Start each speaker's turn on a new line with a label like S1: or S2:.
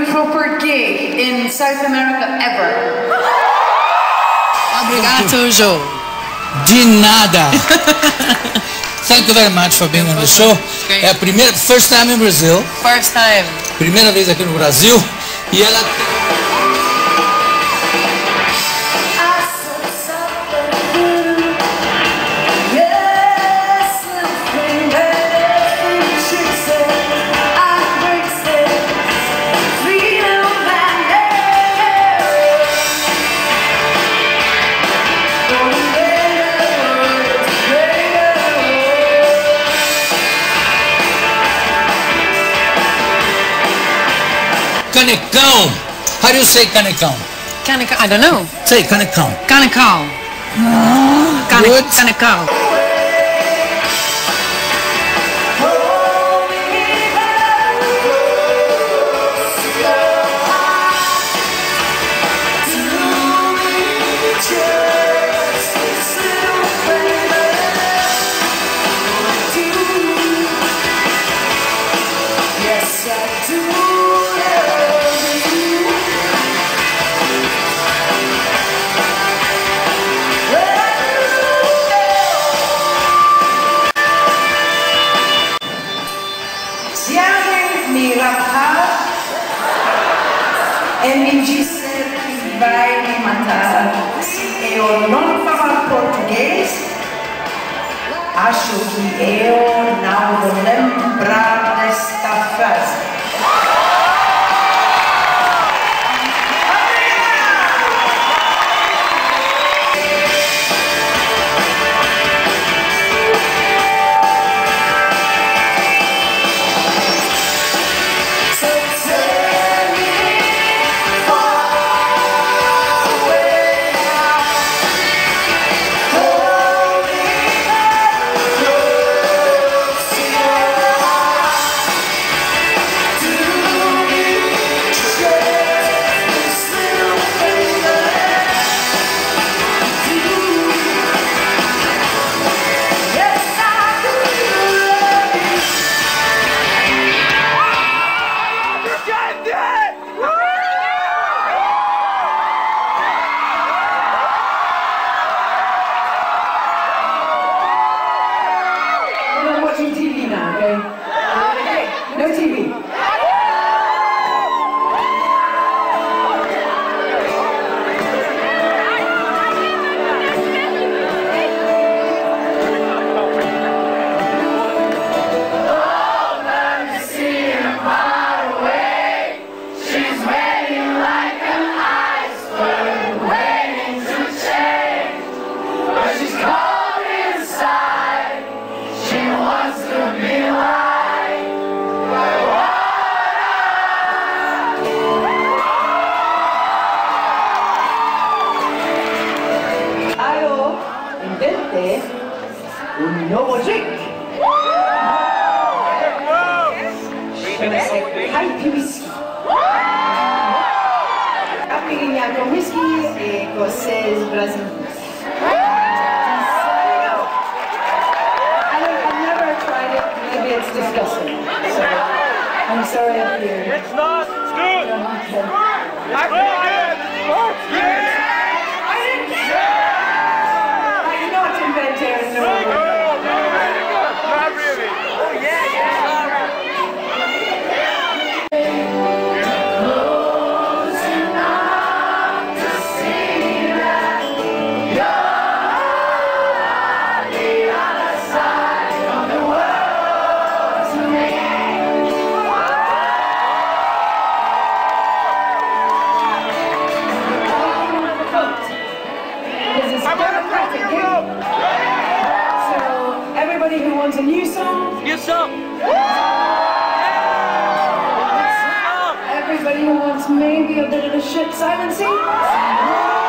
S1: only proper gig in South America ever.
S2: Obrigado, Joe.
S3: De nada. Thank you very much for being on the show. É a primeira, first time in Brazil.
S2: First time.
S3: Primeira vez aqui no Brasil. E ela... Canecão. How do you say canecão?
S2: Canecão. I don't know.
S3: Say canecão.
S2: Canecão.
S3: Good.
S2: Canecão.
S1: E mi disse que vai me matar. Se eu não falar português, acho que eu não vou lembrar desta frase. TV now, okay? No TV. Un nuovo drink! Hype whisky! Appignato whisky e cos'è brasiliano. I've never tried it, maybe it's disgusting. So, I'm sorry if you...
S4: It's not, it's good! I didn't care!
S1: I'm not inventing no. Everybody who wants a new song.
S4: New song.
S1: Everybody who wants maybe a bit of a shit silencing.